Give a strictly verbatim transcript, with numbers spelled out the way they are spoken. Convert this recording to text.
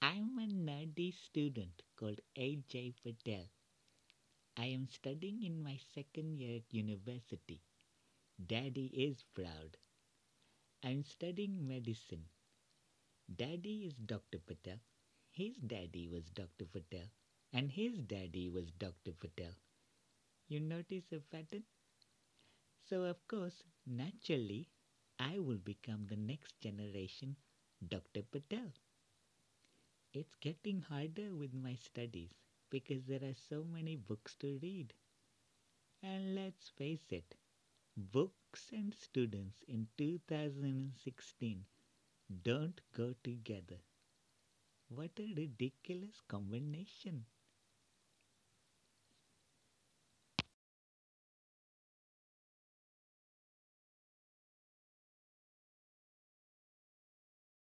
I'm a nerdy student called A J Patel. I am studying in my second year at university. Daddy is proud. I'm studying medicine. Daddy is Doctor Patel. His daddy was Doctor Patel. And his daddy was Doctor Patel. You notice a pattern? So, of course, naturally, I will become the next generation Doctor Patel. It's getting harder with my studies because there are so many books to read. And let's face it, books and students in two thousand sixteen don't go together. What a ridiculous combination!